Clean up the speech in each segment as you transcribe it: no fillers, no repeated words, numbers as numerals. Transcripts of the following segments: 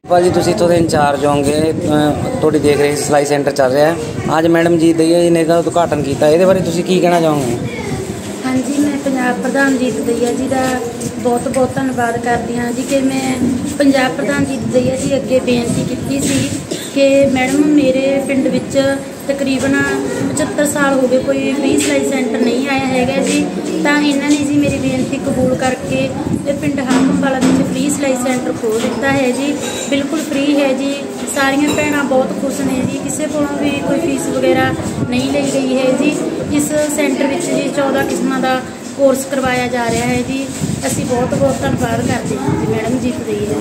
ਭਾਜੀ ਤੁਸੀਂ ਇੱਥੋਂ ਦੇ ਇੰਚਾਰਜ ਹੋਗੇ, ਤੁਹਾਡੀ ਦੇਖ ਰਹੇ ਸਿਲਾਈ ਸੈਂਟਰ ਚੱਲ ਰਿਹਾ ਹੈ। ਅੱਜ ਮੈਡਮ ਜੀਤ ਦਈਆ ਜੀ ਨੇ ਇਹਦਾ ਉਦਘਾਟਨ ਕੀਤਾ, ਇਹਦੇ ਬਾਰੇ ਤੁਸੀਂ ਕੀ ਕਹਿਣਾ ਚਾਹੋਗੇ? ਹਾਂਜੀ, ਮੈਂ ਪੰਜਾਬ ਪ੍ਰਧਾਨ ਜੀਤ ਦਈਆ ਜੀ ਦਾ ਬਹੁਤ ਬਹੁਤ ਧੰਨਵਾਦ ਕਰਦੀ ਹਾਂ ਜੀ ਕਿ ਮੈਂ ਪੰਜਾਬ ਪ੍ਰਧਾਨ ਜੀਤ ਦਈਆ ਜੀ ਅੱਗੇ ਬੇਨਤੀ ਕੀਤੀ ਸੀ ਕਿ ਮੈਡਮ ਮੇਰੇ ਪਿੰਡ ਵਿੱਚ ਤਕਰੀਬਨ 75 ਸਾਲ ਹੋ ਗਏ ਕੋਈ ਫ੍ਰੀ ਸਿਲਾਈ ਸੈਂਟਰ ਨਹੀਂ ਆਇਆ ਹੈਗਾ ਜੀ। ਤਾਂ ਇਹਨਾਂ ਨੇ ਜੀ ਮੇਰੀ ਬੇਨਤੀ ਕਬੂਲ ਕਰਕੇ ਇਹ ਪਿੰਡ ਹਾਕਮਵਾਲਾ ਵਿੱਚ ਫ੍ਰੀ ਸਿਲਾਈ ਸੈਂਟਰ ਖੋਲ੍ਹ ਦਿੱਤਾ ਹੈ ਜੀ। ਬਿਲਕੁਲ ਫ੍ਰੀ ਹੈ ਜੀ। ਸਾਰੀਆਂ ਭੈਣਾਂ ਬਹੁਤ ਖੁਸ਼ ਨੇ ਜੀ, ਕਿਸੇ ਕੋਲੋਂ ਵੀ ਕੋਈ ਫੀਸ ਵਗੈਰਾ ਨਹੀਂ ਲਈ ਗਈ ਹੈ ਜੀ। ਇਸ ਸੈਂਟਰ ਵਿੱਚ ਜੀ 14 ਕਿਸਮਾਂ ਦਾ ਕੋਰਸ ਕਰਵਾਇਆ ਜਾ ਰਿਹਾ ਹੈ ਜੀ। ਅਸੀਂ ਬਹੁਤ ਬਹੁਤ ਧੰਨਵਾਦ ਕਰਦੇ ਹਾਂ ਜੀ ਮੈਡਮ ਜੀਤ ਦਈਆ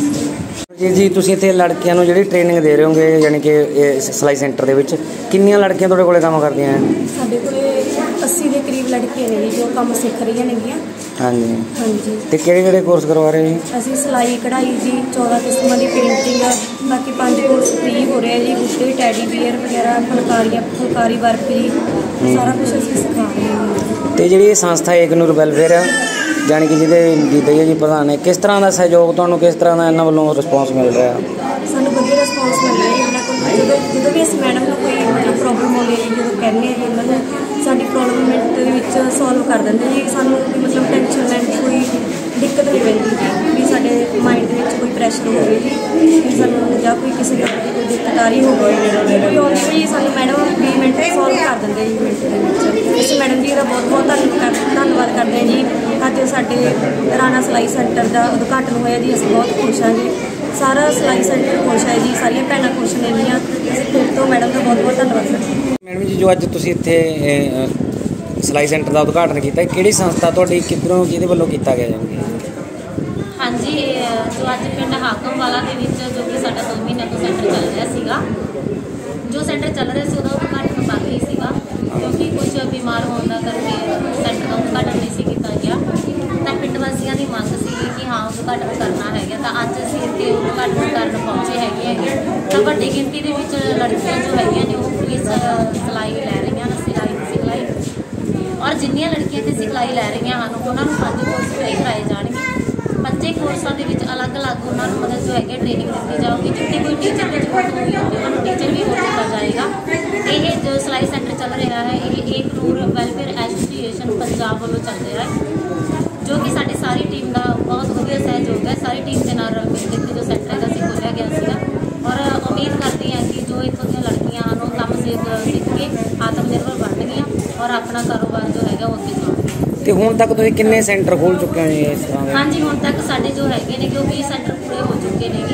ਜੀ। ਜੀ ਤੁਸੀਂ ਇੱਥੇ ਲੜਕੀਆਂ ਨੂੰ ਜਿਹੜੀ ਟ੍ਰੇਨਿੰਗ ਦੇ ਰਹੇ ਹੋਗੇ, ਯਾਨੀ ਕਿ ਇਸ ਸਿਲਾਈ ਸੈਂਟਰ ਦੇ ਵਿੱਚ ਕਿੰਨੀਆਂ ਲੜਕੀਆਂ ਤੁਹਾਡੇ ਕੋਲੇ ਕੰਮ ਕਰਦੀਆਂ ਹਨ? ਸਾਡੇ ਕੋਲੇ 80 ਦੇ ਕਰੀਬ ਲੜਕੀਆਂ ਨੇ ਜੋ ਕੰਮ ਸਿੱਖ ਰਹੀਆਂ ਨੇਗੀਆਂ। ਹਾਂਜੀ ਹਾਂਜੀ। ਤੇ ਕਿਹੜੇ ਕਿਹੜੇ ਕੋਰਸ ਕਰਵਾ ਰਹੇ ਜੀ? ਅਸੀਂ ਸਿਲਾਈ ਕਢਾਈ ਜੀ, 14 ਕਿਸਮਾਂ ਦੀ ਪੇਂਟਿੰਗ, ਬਾਕੀ 5 ਕੋਰਸ ਫ੍ਰੀ ਹੋ ਰਹੇ ਜੀ। ਬੁੱਢੇ ਟੈਡੀ ਬੀਅਰ ਵਗੈਰਾ, ਫੁਲਕਾਰੀ ਵਰਕ ਜੀ, ਸਾਰਾ ਕੁਝ ਅਸੀਂ ਸਿਖਾ ਰਹੇ ਹਾਂ। ਤੇ ਜਿਹੜੀ ਇਹ ਸੰਸਥਾ ਏਕਨੂਰ ਵੈਲਫੇਅਰ ਜਾਣੀ ਕਿ ਜਿਹਦੇ ਜੀਤ ਦਈਆ ਜੀ ਪ੍ਰਧਾਨ ਨੇ, ਕਿਸ ਤਰ੍ਹਾਂ ਦਾ ਸਹਿਯੋਗ ਤੁਹਾਨੂੰ, ਕਿਸ ਤਰ੍ਹਾਂ ਦਾ ਇਹਨਾਂ ਵੱਲੋਂ ਰਿਸਪੌਂਸ ਮਿਲ ਰਿਹਾ? ਸਾਨੂੰ ਵਧੀਆ ਰਿਸਪੌਂਸ ਮਿਲ ਰਿਹਾ ਜੀ ਇਹਨਾਂ ਕੋਲ। ਜਦੋਂ ਵੀ ਅਸੀਂ ਮੈਡਮ ਨੂੰ ਕੋਈ ਮਤਲਬ ਪ੍ਰੋਬਲਮ ਆਉਂਦੀ ਹੈ, ਜਦੋਂ ਕਹਿੰਦੇ ਹਾਂ ਜੀ ਉਹਨਾਂ ਨੂੰ, ਸਾਡੀ ਪ੍ਰੋਬਲਮ ਮਿੰਟ ਦੇ ਵਿੱਚ ਸੋਲਵ ਕਰ ਦਿੰਦੇ ਜੀ। ਸਾਨੂੰ ਮਤਲਬ ਟੈਨਸ਼ਨ ਲੈਣ ਦੀ ਕੋਈ ਦਿੱਕਤ ਨਹੀਂ ਪੈਂਦੀ ਜੀ ਵੀ ਸਾਡੇ ਮਾਈਂਡ ਦੇ ਵਿੱਚ ਕੋਈ ਪ੍ਰੈਸ਼ਰ ਹੋਵੇ ਜੀ, ਵੀ ਸਾਨੂੰ ਜਾਂ ਕੋਈ ਕਿਸੇ ਤਰ੍ਹਾਂ ਦੀ ਕੋਈ ਦਿੱਕਤ ਆ ਰਹੀ ਹੋਵੇ ਕੋਈ ਆਉਂਦੀ ਜੀ, ਸਾਨੂੰ ਮੈਡਮ 20 ਮਿੰਟ ਸੋਲਵ ਕਰ ਦਿੰਦੇ ਜੀ ਮਿੰਟ ਦੇ ਵਿੱਚ। ਅਸੀਂ ਮੈਡਮ ਜੀ ਦਾ ਬਹੁਤ ਬਹੁਤ ਧੰਨਵਾਦ ਕਰਦੇ ਹਾਂ ਜੀ। ਅੱਜ ਸਾਡੇ ਰਾਣਾ ਸਿਲਾਈ ਸੈਂਟਰ ਦਾ ਉਦਘਾਟਨ ਹੋਇਆ ਜੀ। ਅਸੀਂ ਬਹੁਤ ਖੁਸ਼ ਹਾਂ ਜੀ। ਸਾਰਾ ਸਿਲਾਈ ਸੈਂਟਰ ਖੁਸ਼ ਹੈ ਜੀ, ਸਾਰੀਆਂ ਭੈਣਾਂ ਖੁਸ਼ ਨੇ ਗੀਆਂ। ਅਸੀਂ ਫਿਰ ਤੋਂ ਮੈਡਮ ਦਾ ਬਹੁਤ ਬਹੁਤ ਧੰਨਵਾਦ ਕਰਦੇ ਹਾਂ। ਮੈਡਮ ਜੀ, ਜੋ ਅੱਜ ਤੁਸੀਂ ਇੱਥੇ ਸਿਲਾਈ ਸੈਂਟਰ ਦਾ ਉਦਘਾਟਨ ਕੀਤਾ, ਕਿਹੜੀ ਸੰਸਥਾ ਤੁਹਾਡੀ, ਕਿੱਧਰੋਂ, ਕਿਹਦੇ ਵੱਲੋਂ ਕੀਤਾ ਗਿਆ ਜਾਵੇ? ਹਾਂਜੀ, ਜੋ ਅੱਜ ਪਿੰਡ ਹਾਕਮਵਾਲਾ ਦੇ ਵਿੱਚ ਜੋ ਕਿ ਸਾਡਾ 2 ਮਹੀਨਿਆਂ ਤੋਂ ਸੈਂਟਰ ਚੱਲ ਰਿਹਾ ਸੀਗਾ, ਜੋ ਸੈਂਟਰ ਚੱਲ ਰਿਹਾ ਸੀ ਉਹਦਾ ਉਦਘਾਟਨ ਬਾਕੀ ਸੀਗਾ ਕਿਉਂਕਿ ਕੁਝ ਬਿਮਾਰ ਹੋਣ ਦਾ ਕਰਕੇ ਸੈਂਟਰ ਦਾ ਉਦਘਾਟਨ ਨਹੀਂ ਸੀ ਕੀਤਾ ਗਿਆ। ਤਾਂ ਪਿੰਡ ਵਾਸੀਆਂ ਦੀ ਮੰਗ ਸੀ ਕਿ ਹਾਂ ਉਦਘਾਟਨ ਕਰਨਾ ਹੈਗਾ, ਤਾਂ ਅੱਜ ਅਸੀਂ ਇੱਥੇ ਉਦਘਾਟਨ ਕਰਨ ਪਹੁੰਚੇ ਹੈਗੇ। ਤਾਂ ਵੱਡੀ ਗਿਣਤੀ ਦੇ ਵਿੱਚ ਲੜਕੀਆਂ ਜੋ ਹੈਗੀਆਂ ਨੇ ਉਹ ਫ੍ਰੀ ਸਿਲਾਈ ਲੈ ਰਹੀਆਂ ਨੇ, ਸਿਲਾਈ ਔਰ ਜਿੰਨੀਆਂ ਲੜਕੀਆਂ ਇੱਥੇ ਸਿਖਲਾਈ ਲੈ ਰਹੀਆਂ ਹਨ ਉਹਨਾਂ ਨੂੰ 5 ਕੋਰਸ ਫ੍ਰੀ ਕਰਾਏ ਜਾਣਗੇ। 5 ਕੋਰਸਾਂ ਦੇ ਵਿੱਚ ਅਲੱਗ-ਅਲੱਗ ਉਹਨਾਂ ਨੂੰ ਮਤਲਬ ਜੋ ਹੈਗੇ ਟ੍ਰੇਨਿੰਗ ਦਿੱਤੀ ਜਾਊਗੀ। ਜਿੱਥੇ ਕੋਈ ਟੀਚਰ ਦੀ ਜ਼ਰੂਰਤ ਹੋਈ ਹੋਵੇ ਉਹਨਾਂ ਨੂੰ ਟੀਚਰ ਵੀ ਹੋਰ ਦਿੱਤਾ ਜਾਏਗਾ। ਇਹ ਜੋ ਸਿਲਾਈ ਸੈਂਟਰ ਚੱਲ ਰਿਹਾ ਹੈ ਇਹ ਏਕਨੂਰ ਵੈਲਫੇਅਰ ਐਸੋਸੀਏਸ਼ਨ ਪੰਜਾਬ ਵੱਲੋਂ ਚੱਲ ਰਿਹਾ ਹੈ, ਜੋ ਕਿ ਸਾਡੀ ਸਾਰੀ ਟੀਮ ਦਾ ਬਹੁਤ ਵਧੀਆ ਸਹਿਯੋਗ ਹੈ। ਸਾਰੀ ਟੀਮ ਦੇ ਨਾਲ ਰਲ ਮਿਲ ਕੇ ਜੋ ਸੈਂਟਰ ਹੈਗਾ ਸੀ ਖੋਲ੍ਹਿਆ ਗਿਆ ਸੀਗਾ ਔਰ ਉਮੀਦ ਕਰਦੀ ਹਾਂ ਕਿ ਜੋ ਇੱਥੋਂ ਦੀਆਂ ਲੜਕੀਆਂ ਹਨ ਉਹ ਕੰਮ ਸਿੱਖ ਕੇ ਆਤਮ ਨਿਰਭਰ ਬਣਨਗੀਆਂ ਔਰ ਆਪਣਾ ਕਾਰੋਬਾਰ ਜੋ ਹੈਗਾ ਉਹ ਅੱਗੇ ਜਾਊਗਾ। ਤੇ ਹੁਣ ਤੱਕ ਤੁਸੀਂ ਕਿੰਨੇ ਸੈਂਟਰ ਖੋਲ੍ਹ ਚੁੱਕੇ ਹੋ ਜੀ ਇਸ ਤਰ੍ਹਾਂ ਦੇ? ਹਾਂਜੀ, ਹੁਣ ਤੱਕ ਸਾਡੇ ਜੋ ਹੈਗੇ ਨੇ ਕਿ ਉਹ 20 ਸੈਂਟਰ ਪੂਰੇ ਹੋ ਚੁੱਕੇ ਨੇ ਜੀ।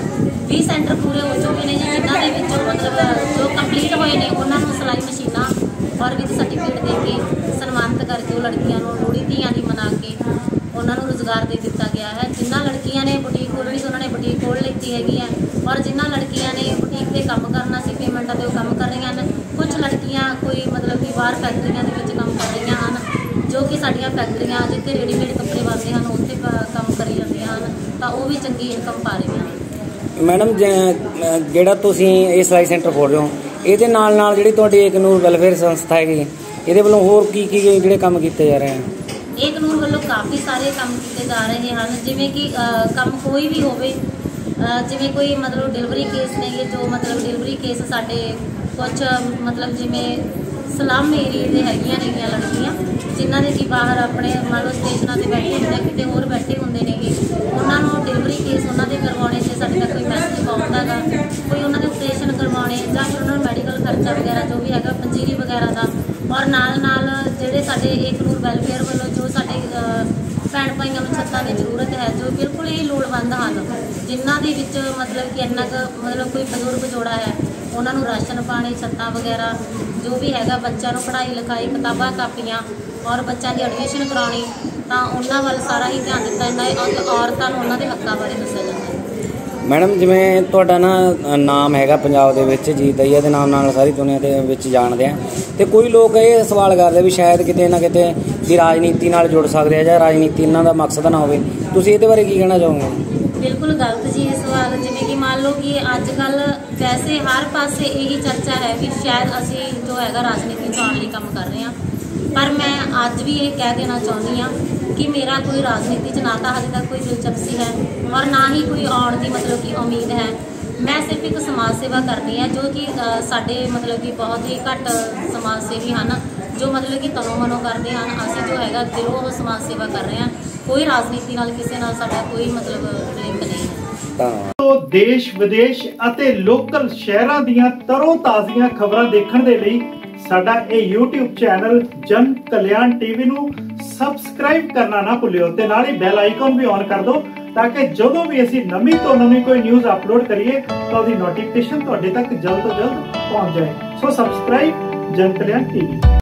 20 ਸੈਂਟਰ ਪੂਰੇ ਹੋ ਚੁੱਕੇ ਨੇ ਜੀ, ਜਿਨ੍ਹਾਂ ਦੇ ਵਿੱਚੋਂ ਮਤਲਬ ਜੋ ਕੰਪਲੀਟ ਹੋਏ ਨੇ ਉਹਨਾਂ ਨੂੰ ਸਿਲਾਈ ਮਸ਼ੀਨਾਂ ਔਰ ਵਿਦ ਸਰਟੀਫਿਕੇਟ ਦੇ ਕੇ ਸਨਮਾਨਿਤ ਕਰਕੇ ਉਹ ਲੜਕੀਆਂ ਨੂੰ ਲੋਹੜੀ ਧੀਆਂ ਦੀ ਮਨਾ ਕੇ ਉਹਨਾਂ ਨੂੰ ਰੁਜ਼ਗਾਰ ਦੇ ਦਿੱਤਾ ਗਿਆ ਹੈ। ਜਿਨ੍ਹਾਂ ਲੜਕੀਆਂ ਨੇ ਬੁਟੀਕ ਖੋਲ੍ਹਣੀ ਸੀ ਉਹਨਾਂ ਨੇ ਬੁਟੀਕ ਖੋਲ੍ਹ ਲਿੱਤੀ ਹੈਗੀ ਹੈ ਔਰ ਜਿਨ੍ਹਾਂ ਲੜਕੀਆਂ ਨੇ ਬੁਟੀਕ 'ਤੇ ਕੰਮ ਕਰਨਾ ਸੀ ਪੇਮੈਂਟਾਂ 'ਤੇ ਉਹ ਕੰਮ ਕਰ ਰਹੀਆਂ ਹਨ। ਕੁਝ ਲੜਕੀਆਂ ਕੋਈ ਮਤਲਬ ਕਿ ਬਾਹਰ ਫੈਕਟਰੀਆਂ ਦੇ ਵਿੱਚ ਕੰਮ ਕਰ ਰਹੀਆਂ ਹਨ, ਜੋ ਕਿ ਸਾਡੀਆਂ ਫੈਕਟਰੀਆਂ ਜਿੱਥੇ ਰੈਡੀਮੇਡ ਕੱਪੜੇ ਬਣਦੇ ਹਨ ਉੱਥੇ ਕੰਮ ਕਰੀ ਜਾਂਦੀਆਂ ਹਨ, ਤਾਂ ਉਹ ਵੀ ਚੰਗੀ ਇਨਕਮ ਪਾ ਰਹੀਆਂ ਹਨ। ਮੈਡਮ ਜਿਹੜਾ ਤੁਸੀਂ ਇਹ ਸਿਲਾਈ ਸੈਂਟਰ ਖੋਲ੍ਹ ਰਹੇ ਹੋ, ਇਹਦੇ ਨਾਲ ਨਾਲ ਜਿਹੜੀ ਤੁਹਾਡੀ ਏਕਨੂਰ ਵੈਲਫੇਅਰ ਸੰਸਥਾ ਹੈਗੀ, ਇਹਦੇ ਵੱਲੋਂ ਹੋਰ ਕੀ ਜਿਹੜੇ ਕੰਮ ਕੀਤੇ ਜਾ ਰਹੇ ਹਨ? ਏਕਨੂਰ ਵੱਲੋਂ ਕਾਫੀ ਸਾਰੇ ਕੰਮ ਕੀਤੇ ਜਾ ਰਹੇ ਹਨ, ਜਿਵੇਂ ਕਿ ਕੰਮ ਕੋਈ ਵੀ ਹੋਵੇ, ਜਿਵੇਂ ਕੋਈ ਮਤਲਬ ਡਿਲੀਵਰੀ ਕੇਸ ਨੇ ਜੋ ਮਤਲਬ ਡਿਲੀਵਰੀ ਕੇਸ ਸਾਡੇ ਕੁਝ ਮਤਲਬ ਜਿਵੇਂ ਸਲਮ ਏਰੀਏ ਦੇ ਹੈਗੀਆਂ ਨੇਗੀਆਂ ਲੜਕੀਆਂ ਜਿਨ੍ਹਾਂ ਦੇ ਕਿ ਬਾਹਰ ਆਪਣੇ ਮੰਨ ਲਓ ਸਟੇਸ਼ਨਾਂ 'ਤੇ ਬੈਠੇ ਹੁੰਦੇ, ਕਿਤੇ ਹੋਰ ਬੈਠੇ ਹੁੰਦੇ ਨੇਗੇ, ਉਹਨਾਂ ਨੂੰ ਡਿਲੀਵਰੀ ਕੇਸ ਉਹਨਾਂ ਦੇ ਕਰਵਾਉਣੇ, ਜੇ ਸਾਡੇ ਤੱਕ ਕੋਈ ਮੈਸੇਜ ਪਹੁੰਚਦਾ ਗਾ, ਕੋਈ ਉਹਨਾਂ ਦੇ ਆਪਰੇਸ਼ਨ ਕਰਵਾਉਣੇ ਜਾਂ ਫਿਰ ਉਹਨਾਂ ਨੂੰ ਮੈਡੀਕਲ ਖਰਚਾ ਵਗੈਰਾ ਜੋ ਵੀ ਹੈਗਾ ਪੰਜੀਰੀ ਵਗੈਰਾ ਦਾ। ਔਰ ਨਾਲ ਜਿਹੜੇ ਸਾਡੇ ਏਕਨੂਰ ਵੈਲਫੇਅਰ ਵੱਲੋਂ ਜੋ ਸਾਡੇ ਭੈਣ ਭਾਈਆਂ ਨੂੰ ਛੱਤਾਂ ਦੀ ਜ਼ਰੂਰਤ ਹੈ, ਜੋ ਬਿਲਕੁਲ ਹੀ ਲੋੜਵੰਦ ਹਨ, ਜਿਨ੍ਹਾਂ ਦੇ ਵਿੱਚ ਮਤਲਬ ਕਿ ਇੰਨਾ ਕੁ ਮਤਲਬ ਕੋਈ ਬਜ਼ੁਰਗ ਜੋੜਾ ਹੈ ਉਹਨਾਂ ਨੂੰ ਰਾਸ਼ਨ ਪਾਣੀ, ਛੱਤਾਂ ਵਗੈਰਾ ਜੋ ਵੀ ਹੈਗਾ, ਬੱਚਿਆਂ ਨੂੰ ਪੜ੍ਹਾਈ ਲਿਖਾਈ, ਕਿਤਾਬਾਂ ਕਾਪੀਆਂ ਔਰ ਬੱਚਿਆਂ ਦੀ ਐਡਮਿਸ਼ਨ ਕਰਾਉਣੀ, ਤਾਂ ਉਹਨਾਂ ਵੱਲ ਸਾਰਾ ਹੀ ਧਿਆਨ ਦਿੱਤਾ ਜਾਂਦਾ ਹੈ। ਔਰਤਾਂ ਨੂੰ ਉਹਨਾਂ ਦੇ ਹੱਕਾਂ ਬਾਰੇ ਦੱਸਿਆ ਜਾਂਦਾ ਹੈ। ਮੈਡਮ ਜਿਵੇਂ ਤੁਹਾਡਾ ਨਾਮ ਹੈਗਾ ਪੰਜਾਬ ਦੇ ਵਿੱਚ ਜੀਤ ਦਈਆ ਦੇ ਨਾਮ ਨਾਲ ਸਾਰੀ ਦੁਨੀਆ ਦੇ ਵਿੱਚ ਜਾਣਦੇ ਆ, ਤੇ ਕੋਈ ਲੋਕ ਇਹ ਸਵਾਲ ਕਰਦੇ ਵੀ ਸ਼ਾਇਦ ਕਿਤੇ ਨਾ ਕਿਤੇ ਵੀ ਰਾਜਨੀਤੀ ਨਾਲ ਜੁੜ ਸਕਦੇ ਆ ਜਾਂ ਰਾਜਨੀਤੀ ਇਹਨਾਂ ਦਾ ਮਕਸਦ ਨਾ ਹੋਵੇ, ਤੁਸੀਂ ਇਹਦੇ ਬਾਰੇ ਕੀ ਕਹਿਣਾ ਚਾਹੋਗੇ? ਬਿਲਕੁਲ ਗਲਤ ਜੀ ਇਹ ਸਵਾਲ। ਜਿਵੇਂ ਕਿ ਮੰਨ ਲਓ ਕਿ ਅੱਜ ਕੱਲ੍ਹ ਵੈਸੇ ਹਰ ਪਾਸੇ ਇਹੀ ਚਰਚਾ ਹੈ ਵੀ ਸ਼ਾਇਦ ਅਸੀਂ ਜੋ ਹੈਗਾ ਰਾਜਨੀਤੀ 'ਚ ਆਉਣ ਲਈ ਕੰਮ ਕਰ ਰਹੇ ਹਾਂ, ਪਰ ਮੈਂ ਅੱਜ ਵੀ ਇਹ ਕਹਿ ਦੇਣਾ ਚਾਹੁੰਦੀ ਹਾਂ कि मेरा कोई राजनीति च ना तो हजे तक कोई दिलचस्पी है और ना ही कोई आने की मतलब कि उम्मीद है। मैं सिर्फ एक समाज सेवा करती है जो कि साडे मतलब कि बहुत ही घट समाज सेवी हैं जो मतलब कि तनों मनो करते हैं। असीं जो है दिलों वो समाज सेवा कर रहे हैं, कोई राजनीति नाल किसी नाल साडा कोई मतलब लिंक नहीं है। तो देश विदेश ਅਤੇ लोकल शहरां ਦੀਆਂ ਤਰੋ ਤਾਜ਼ੀਆਂ ਖਬਰਾਂ ਦੇਖਣ ਦੇ ਲਈ ਸਾਡਾ ਇਹ YouTube ਚੈਨਲ ਜਨ ਕਲਿਆਣ ਟੀਵੀ ਨੂੰ ਸਬਸਕ੍ਰਾਈਬ ਕਰਨਾ ਨਾ ਭੁੱਲਿਓ ਤੇ ਨਾਲ ਹੀ ਬੈਲ ਆਈਕਨ ਵੀ ਔਨ ਕਰ ਦਿਓ ਤਾਂ ਕਿ ਜਦੋਂ ਵੀ ਅਸੀਂ ਨਵੀਂ ਤੋਂ ਨਵੀਂ ਕੋਈ ਨਿਊਜ਼ ਅਪਲੋਡ ਕਰੀਏ ਤਾਂ ਉਹਦੀ ਨੋਟੀਫਿਕੇਸ਼ਨ ਤੁਹਾਡੇ ਤੱਕ ਜਲਦ ਤੋਂ ਜਲਦ ਪਹੁੰਚ ਜਾਏ। ਸੋ ਸਬਸਕ੍ਰਾਈਬ ਜਨ ਕਲਿਆਣ ਟੀਵੀ।